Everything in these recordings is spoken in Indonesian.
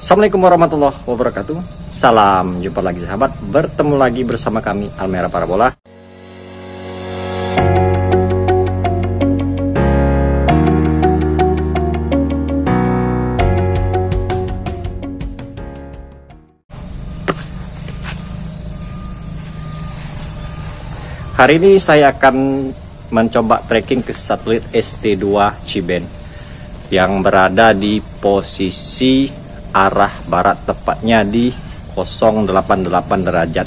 Assalamualaikum warahmatullahi wabarakatuh. Salam jumpa lagi sahabat. Bertemu lagi bersama kami Almera Parabola. Hari ini saya akan mencoba tracking ke satelit ST2 Ciben yang berada di posisi arah barat, tepatnya di 088 derajat.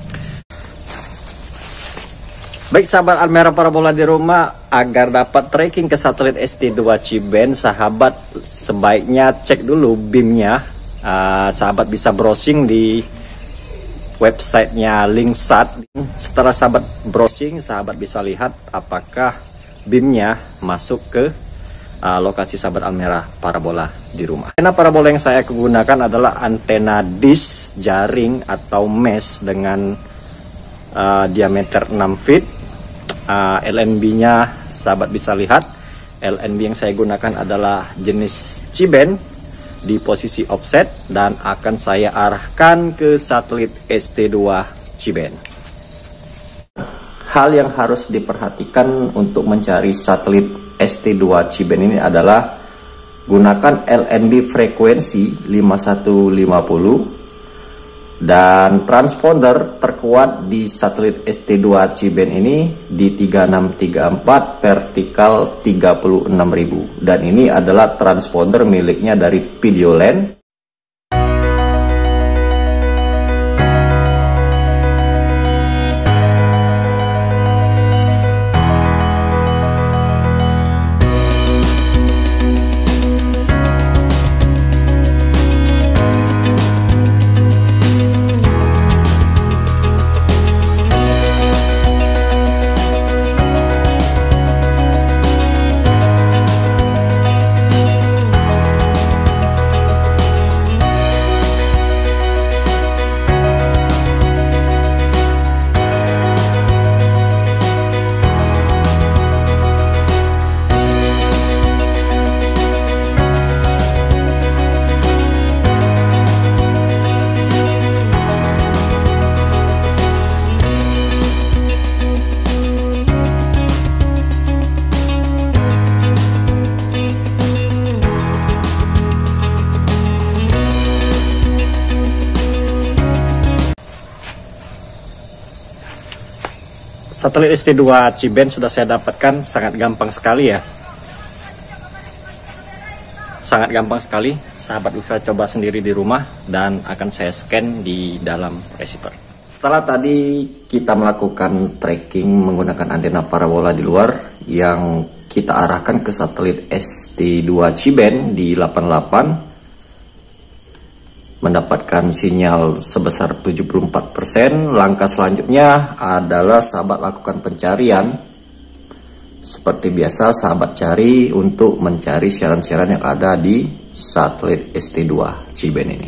Baik sahabat Almera Parabola di rumah, agar dapat tracking ke satelit ST2 Ciben, sahabat sebaiknya cek dulu BIM-nya. Sahabat bisa browsing di websitenya Linksat. Setelah sahabat browsing, sahabat bisa lihat apakah BIM-nya masuk ke lokasi sahabat Almera Parabola di rumah. Antena parabola yang saya gunakan adalah antena dish jaring atau mesh dengan diameter 6 feet. LNB-nya sahabat bisa lihat. LNB yang saya gunakan adalah jenis Ciben di posisi offset dan akan saya arahkan ke satelit ST2 Ciben. Hal yang harus diperhatikan untuk mencari satelit ST2 Ciben ini adalah gunakan LNB frekuensi 5150 dan transponder terkuat di satelit ST2 Ciben ini di 3634 vertikal 36.000, dan ini adalah transponder miliknya dari Videoland. Satelit ST2 Ciben sudah saya dapatkan, sangat gampang sekali ya. Sangat gampang sekali, sahabat bisa coba sendiri di rumah dan akan saya scan di dalam receiver. Setelah tadi kita melakukan tracking menggunakan antena parabola di luar yang kita arahkan ke satelit ST2 Ciben di 88, mendapatkan sinyal sebesar 74%. Langkah selanjutnya adalah sahabat lakukan pencarian. Seperti biasa sahabat cari untuk mencari siaran-siaran yang ada di satelit ST2 Ciben ini.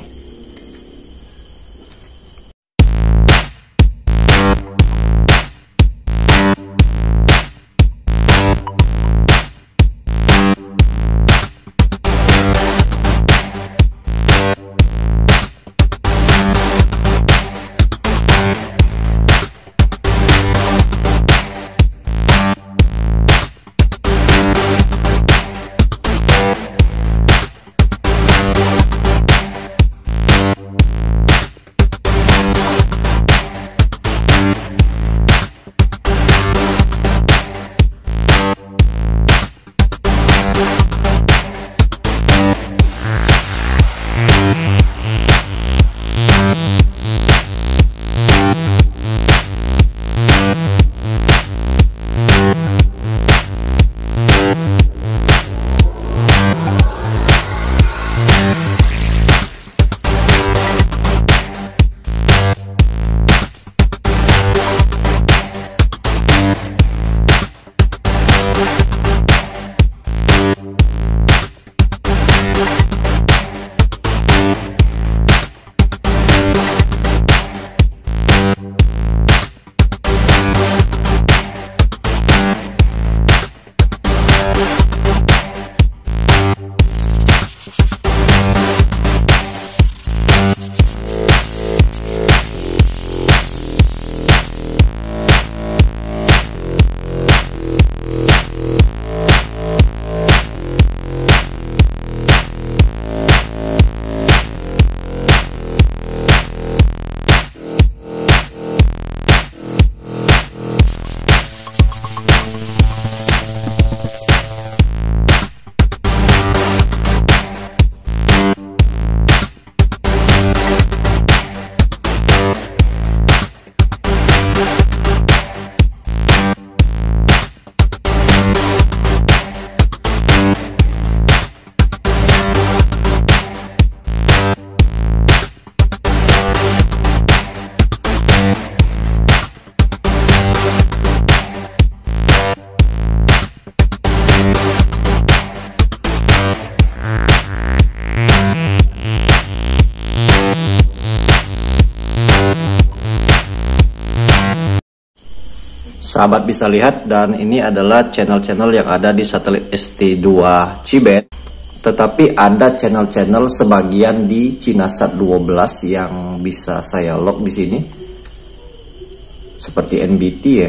Sahabat bisa lihat, dan ini adalah channel-channel yang ada di satelit ST2 C-band. Tetapi ada channel-channel sebagian di Cinasat 12 yang bisa saya lock di sini. Seperti NBT ya.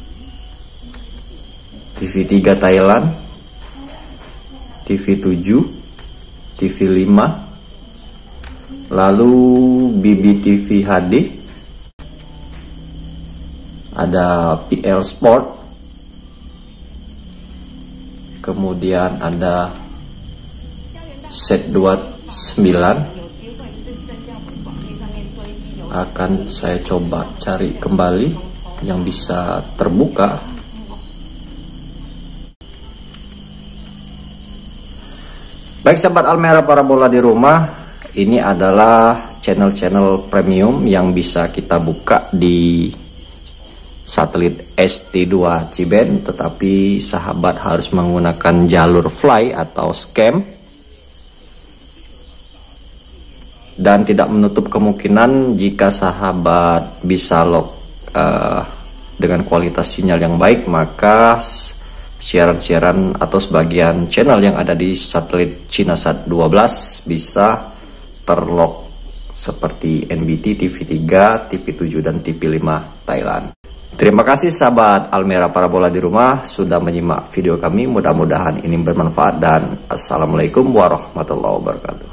TV3 Thailand, TV7, TV5, lalu BBTV HD, ada PL Sport, kemudian ada Set 29. Akan saya coba cari kembali yang bisa terbuka. Baik sahabat Almera Parabola di rumah, ini adalah channel-channel premium yang bisa kita buka di satelit ST2 C-band, tetapi sahabat harus menggunakan jalur fly atau scam. Dan tidak menutup kemungkinan jika sahabat bisa lock dengan kualitas sinyal yang baik, maka siaran-siaran atau sebagian channel yang ada di satelit Cinasat 12 bisa terlock seperti NBT, TV3, TV7, dan TV5 Thailand. Terima kasih sahabat Almera Parabola di rumah sudah menyimak video kami. Mudah-mudahan ini bermanfaat, dan assalamualaikum warahmatullahi wabarakatuh.